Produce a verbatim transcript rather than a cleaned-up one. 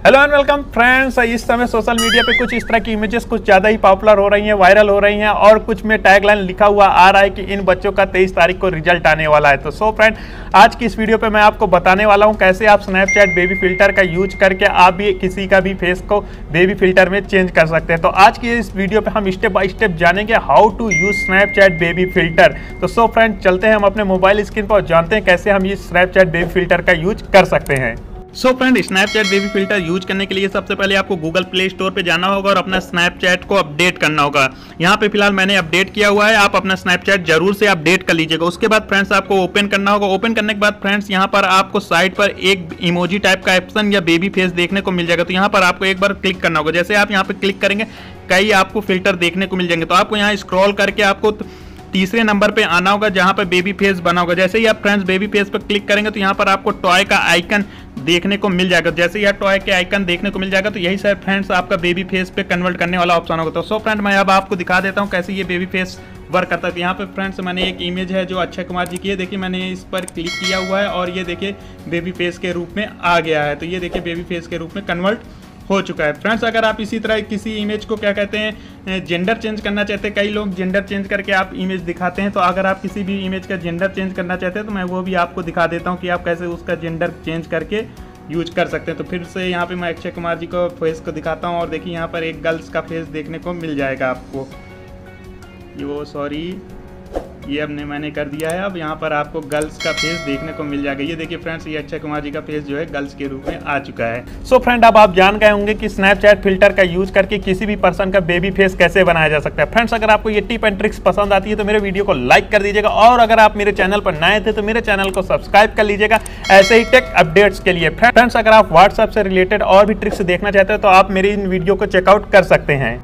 Hello and welcome friends. इस समय social media पे कुछ इस तरह की इमेजेस कुछ ज़्यादा ही पॉपुलर हो रही हैं, वायरल हो रही हैं और कुछ में टैगलाइन लिखा हुआ आ रहा है कि इन बच्चों का तेईस तारीख को रिजल्ट आने वाला है। तो सो फ्रेंड, आज की इस वीडियो पे मैं आपको बताने वाला हूं कैसे आप स्नैपचैट बेबी फिल्टर का यूज करके आप भी किसी का भी फेस को बेबी फिल्टर में चेंज कर सकते हैं। तो आज की इस वीडियो पे हम स्टेप बाय स्टेप जानेंगे how to use Snapchat baby filter. तो सो फ्रेंड, चलते हैं हम अपने मोबाइल स्क्रीन पर और जानते हैं कैसे हम ये स्नैपचैट बेबी फिल्टर का यूज कर सकते हैं। So friend, Snapchat baby filter use करने के लिए सबसे पहले आपको गूगल प्ले स्टोर पे जाना होगा और अपना स्नैपचैट को अपडेट करना होगा। यहाँ पे फिलहाल मैंने अपडेट किया हुआ है, आप अपना स्नैपचैट जरूर से अपडेट कर लीजिएगा। उसके बाद फ्रेंड्स आपको ओपन करना होगा। ओपन करने के बाद फ्रेंड्स यहाँ पर आपको साइड पर एक इमोजी टाइप का ऑप्शन या बेबी फेस देखने को मिल जाएगा। तो यहाँ पर आपको एक बार क्लिक करना होगा। जैसे आप यहाँ पे क्लिक करेंगे कई आपको फिल्टर देखने को मिल जाएंगे। तो आपको यहाँ स्क्रॉल करके आपको तीसरे नंबर पे आना होगा जहाँ पर बेबी फेस बना होगा। जैसे ही आप फ्रेंड्स बेबी फेस पर क्लिक करेंगे तो यहाँ पर आपको टॉय का आइकन देखने को मिल जाएगा। जैसे ही टॉय के आइकन देखने को मिल जाएगा तो यही सर फ्रेंड्स आपका बेबी फेस पे कन्वर्ट करने वाला ऑप्शन होगा। तो सो फ्रेंड, मैं अब आपको दिखा देता हूँ कैसे ये बेबी फेस वर्क करता है। यहाँ पे फ्रेंड्स मैंने एक इमेज है जो अक्षय कुमार जी की है, देखिए मैंने इस पर क्लिक किया हुआ है और ये देखिए बेबी फेस के रूप में आ गया है। तो ये देखिए बेबी फेस के रूप में कन्वर्ट हो चुका है। फ्रेंड्स, अगर आप इसी तरह किसी इमेज को क्या कहते हैं जेंडर चेंज करना चाहते हैं, कई लोग जेंडर चेंज करके आप इमेज दिखाते हैं। तो अगर आप किसी भी इमेज का जेंडर चेंज करना चाहते हैं तो मैं वो भी आपको दिखा देता हूं कि आप कैसे उसका जेंडर चेंज करके यूज कर सकते हैं। तो फिर से यहाँ पे मैं अक्षय कुमार जी को फेस को दिखाता हूँ और देखिए यहाँ पर एक गर्ल्स का फेस देखने को मिल जाएगा आपको। ये वो सॉरी ये अब ने मैंने कर दिया है। अब यहाँ पर आपको गर्ल्स का फेस देखने को मिल जाएगा। ये देखिए फ्रेंड्स, ये अक्षय कुमार जी का फेस जो है गर्ल्स के रूप में आ चुका है। सो so फ्रेंड, अब आप जान गए होंगे कि स्नैपचैट फिल्टर का यूज करके किसी भी पर्सन का बेबी फेस कैसे बनाया जा सकता है। फ्रेंड्स, अगर आपको ये टिप एंड ट्रिक्स पसंद आती है तो मेरे वीडियो को लाइक कर दीजिएगा और अगर आप मेरे चैनल पर नए थे तो मेरे चैनल को सब्सक्राइब कर लीजिएगा ऐसे ही टेक अपडेट्स के लिए। फ्रेंड्स, अगर आप व्हाट्सएप से रिलेटेड और भी ट्रिक्स देखना चाहते हैं तो आप मेरी इन वीडियो को चेकआउट कर सकते हैं।